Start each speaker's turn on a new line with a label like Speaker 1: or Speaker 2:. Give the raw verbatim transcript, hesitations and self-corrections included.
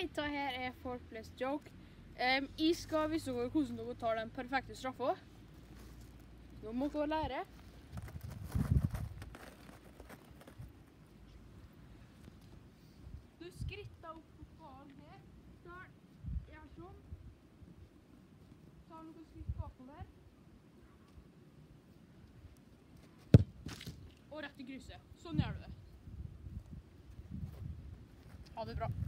Speaker 1: Hei, ta her er Forkless Joke. Um, jeg skal vise dere hvordan dere tar den perfekte straffa. Nå må dere lære. Du skritter opp på ballen her. Tar jeg sånn. Tar noen skritt bakover. Og rett i gruset. Sånn gjør du det. Ha det bra.